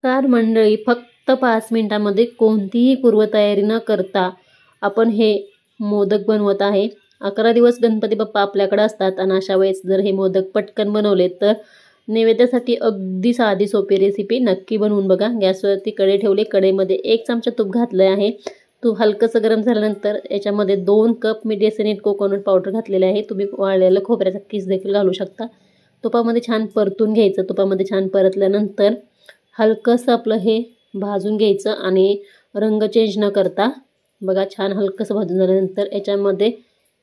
तर मंडळी, फक्त 5 मिनिटांमध्ये कोणतीही पूर्वतयारी न करता आपण हे मोदक बनवत आहे. 11 दिवस गणपती बाप्पा आपल्याकडे असतात आणि अशा वेळेस जर हे मोदक पटकन बनवले तर नैवेद्यासाठी अगदी साधी सोपी रेसिपी नक्की बनवून बघा. गॅसवरती कढई ठेवली, कढईमध्ये 1 चमचा तूप घातलं आहे. तूप हलकंसं गरम झाल्यानंतर याच्यामध्ये 2 कप मी डेसिनेट कोकोनट पावडर घातलेले आहे. तुम्ही वाळलेलं खोबऱ्याचा किस देखील घालू शकता. तुपामध्ये छान परतून घ्यायचं. तुपामध्ये छान परतल्यानंतर हलकंसं आपलं हे भाजून घ्यायचं आणि रंग चेंज न करता बघा छान हलकंसं भाजून झाल्यानंतर याच्यामध्ये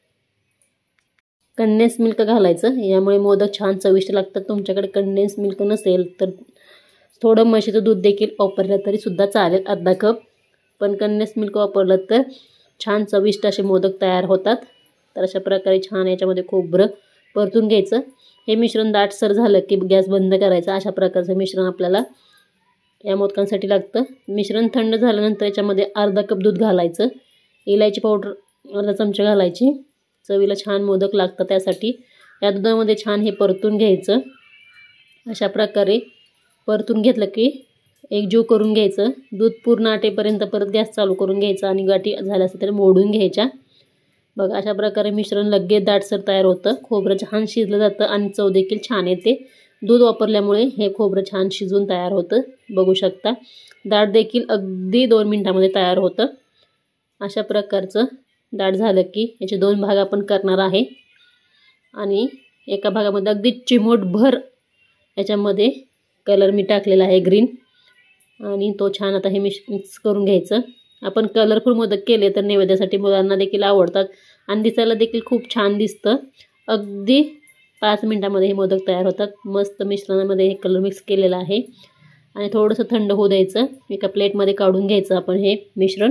कंडेन्स मिल्क घालायचं. यामुळे मोदक छान चविष्ट लागतात. तुमच्याकडे कंडेन्स मिल्क नसेल तर थोडं म्हशीचं दूध देखील वापरलं तरी सुद्धा चालेल, अर्धा कप. पण कंडेन्स मिल्क वापरलं तर छान चविष्ट असे मोदक तयार होतात. तर अशा प्रकारे छान याच्यामध्ये खोबरं परतून घ्यायचं. हे मिश्रण दाटसर झालं की गॅस बंद करायचा. अशा प्रकारचं मिश्रण आपल्याला या मोदकांसाठी लागतं. मिश्रण थंड झाल्यानंतर याच्यामध्ये अर्धा कप दूध घालायचं. इलायची पावडर अर्धा चमचा घालायची. चवीला छान मोदक लागतं त्यासाठी. या दुधामध्ये छान हे परतून घ्यायचं. अशा प्रकारे परतून घेतलं की एकजीव करून घ्यायचं. दूध पूर्ण आटेपर्यंत परत गॅस चालू करून घ्यायचा आणि गाठी झाल्या असतील तर मोडून घ्यायच्या. बघा अशा प्रकारे मिश्रण लगेच दाटसर तयार होतं. खोबरं छान शिजलं जातं आणि चव देखील छान येते. दूध वापरल्यामुळे हे खोबरं छान शिजून तयार होतं. बघू शकता दाट देखील अगदी 2 मिनिटांमध्ये तयार होतं. अशा प्रकारचं दाट झालं की याचे 2 भाग आपण करणार आहे आणि एका भागामध्ये अगदी चिमूटभर याच्यामध्ये कलर मी टाकलेला आहे ग्रीन, आणि तो छान आता हे मिक्स करून घ्यायचं. आपण कलरफुल मोदक केले तर नैवेद्यासाठी मुलांना देखील आवडतात आणि दिसायला देखील खूप छान दिसतं. अगदी 5 मिनिटांमध्ये हे मोदक तयार होतात. मस्त मिश्रणामध्ये हे कलर मिक्स केलेला आहे आणि थोडंसं थंड होऊ द्यायचं. एका प्लेटमध्ये काढून घ्यायचं आपण हे मिश्रण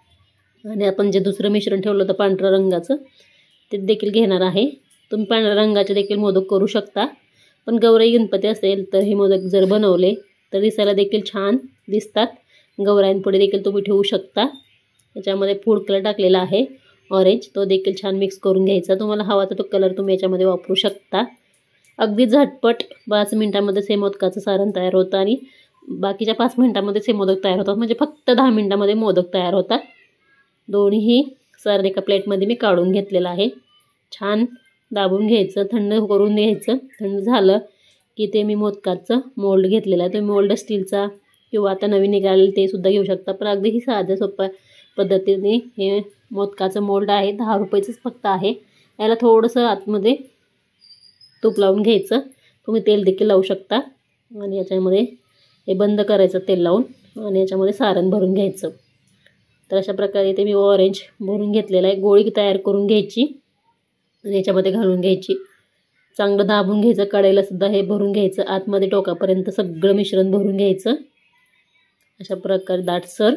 आणि आपण जे दुसरं मिश्रण ठेवलं होतं पांढऱ्या रंगाचं ते देखील घेणार आहे. तुम्ही पांढऱ्या रंगाचे देखील मोदक करू शकता. पण गौराई गणपती असेल तर हे मोदक जर बनवले तर दिसायला देखील छान दिसतात. गौराईंपुढे देखील तुम्ही ठेवू शकता. याच्यामध्ये फूड कलर टाकलेला आहे ऑरेंज, तो देखील छान मिक्स करून घ्यायचा. तुम्हाला हवा तर तो कलर तुम्ही याच्यामध्ये वापरू शकता. अगदी झटपट 5 मिनिटांमध्येच हे मोदकाचं सारण तयार होतं आणि बाकीच्या 5 मिनिटांमध्येच हे मोदक तयार होतात. म्हणजे फक्त 10 मिनिटांमध्ये मोदक तयार होतात. दोन्ही सारण एका प्लेटमध्ये मी काढून घेतलेलं आहे. छान दाबून घ्यायचं, थंड करून घ्यायचं. थंड झालं की ते मी मोदकाचं मोल्ड घेतलेलं आहे. तुम्ही मोल्ड स्टीलचा किंवा आता नवीन निघालेलं ते सुद्धा घेऊ शकता. पण अगदी ही साध्या सोप्या पद्धतीने हे मोदकाचं मोल्ड आहे. 10 रुपयाचंच फक्त आहे. याला थोडंसं आतमध्ये तूप लावून घ्यायचं. तुम्ही तेल देखील लावू शकता आणि याच्यामध्ये हे बंद करायचं तेल लावून आणि याच्यामध्ये सारण भरून घ्यायचं. तर अशा प्रकारे ते मी ऑरेंज भरून घेतलेला आहे. गोळी तयार करून घ्यायची आणि याच्यामध्ये घालून घ्यायची. चांगलं दाबून घ्यायचं. कढईला सुद्धा हे भरून घ्यायचं. आतमध्ये टोकापर्यंत सगळं मिश्रण भरून घ्यायचं. अशा प्रकारे दाटसर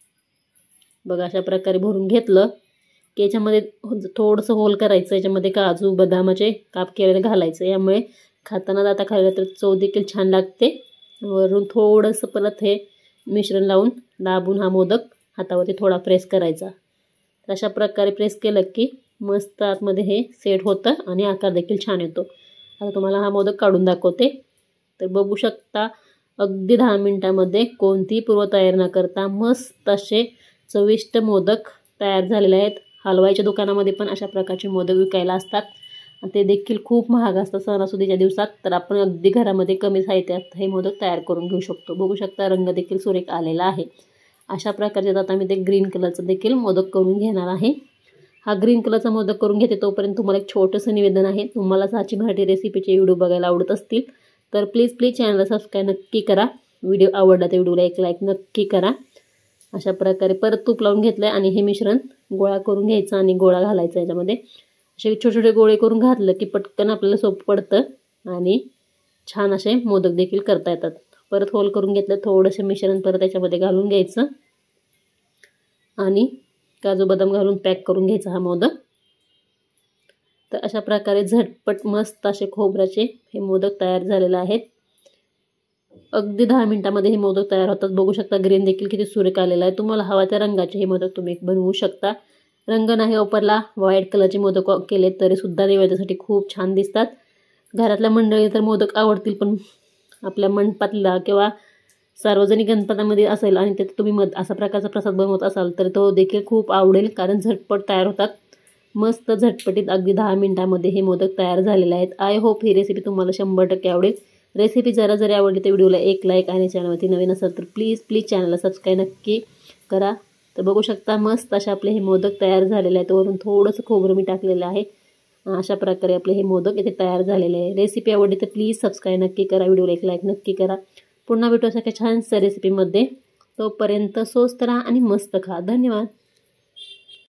बघा अशा प्रकारे भरून घेतलं की याच्यामध्ये थोडंसं होल करायचं. याच्यामध्ये काजू बदामाचे काप केलेले घालायचं. यामुळे खाताना दाता खाल्लं तर चव देखील छान लागते. वरून थोडंसं परत हे मिश्रण लावून दाबून हा मोदक हातावरती थोडा प्रेस करायचा. तर अशा प्रकारे प्रेस केलं की मस्त आतमध्ये हे सेट होतं आणि आकार देखील छान येतो. आता तुम्हाला हा मोदक काढून दाखवते. तर बघू शकता अगदी 10 मिनिटांमध्ये कोणतीही पूर्वतयारी न करता मस्त असे चविष्ट मोदक तयार झालेले आहेत. हलवाईच्या दुकानामध्ये पण अशा प्रकारचे मोदक विकायला असतात आणि ते देखील खूप महाग असतात सणासुदीच्या दिवसात. तर आपण अगदी घरामध्ये कमी साहित्यात हे मोदक तयार करून घेऊ शकतो. बघू शकता रंग देखील सुरेख आलेला आहे. अशा प्रकारचे आता मी ते ग्रीन कलरचं देखील मोदक करून घेणार आहे. हा ग्रीन कलरचा मोदक करून घेते तोपर्यंत तुम्हाला एक छोटंसं निवेदन आहे. तुम्हाला साची मराठी रेसिपीचे व्हिडिओ बघायला आवडत असतील तर प्लीज चॅनलला सबस्क्राईब नक्की करा. व्हिडिओ आवडला तर व्हिडिओला एक लाईक नक्की करा. अशा प्रकारे परत तूप लावून घेतलं आहे आणि हे मिश्रण गोळा करून घ्यायचं आणि गोळा घालायचा याच्यामध्ये. असे छोटे छोटे गोळे करून घातलं की पटकन आपल्याला सोपं पडतं आणि छान असे मोदक देखील करता येतात. परत होल करून घेतलं. थोडंसं मिश्रण परत याच्यामध्ये घालून घ्यायचं आणि काजू बदाम घालून पॅक करून घ्यायचा हा मोदक. तर अशा प्रकारे झटपट मस्त असे खोबऱ्याचे हे मोदक तयार झालेले आहेत. अगदी 10 मिनिटांमध्ये हे मोदक तयार होतात. बघू शकता ग्रीन देखील किती सुरेख आलेला आहे. तुम्हाला हवा त्या रंगाचे हे मोदक तुम्ही बनवू शकता. रंग नाही वापरला, व्हाईट कलरचे मोदक केले तरी सुद्धा नैवेद्यासाठी खूप छान दिसतात. घरातल्या मंडळी तर मोदक आवडतील, पण आपल्या मंडपातला किंवा सार्वजनिक गणपतीमध्ये असेल आणि त्यात तुम्ही असा प्रकारचा प्रसाद बनवत असाल तर तो देखील खूप आवडेल, कारण झटपट तयार होतात. मस्त झटपटीत अगदी 10 मिनिटांमध्ये हे मोदक तयार झालेले आहेत. आय होप ही रेसिपी तुम्हाला 100% आवडेल. रेसिपी जरी आवडली तर व्हिडिओला एक लाईक आणि चॅनलवरती नवीन असेल तर प्लीज चॅनलला सबस्क्राईब नक्की करा. तर बघू शकता मस्त असे आपले हे मोदक तयार झालेले आहेत. वरून थोडंसं खोबरं मी टाकलेलं आहे. अशा प्रकारे आपले हे मोदक इथे तयार झालेले आहे. रेसिपी आवडली तर प्लीज सबस्क्राईब नक्की करा, व्हिडिओला एक लाईक नक्की करा. पुन्हा भेटू अशा काही छानशा रेसिपीमध्ये. तोपर्यंत स्वस्त राहा आणि मस्त खा. धन्यवाद.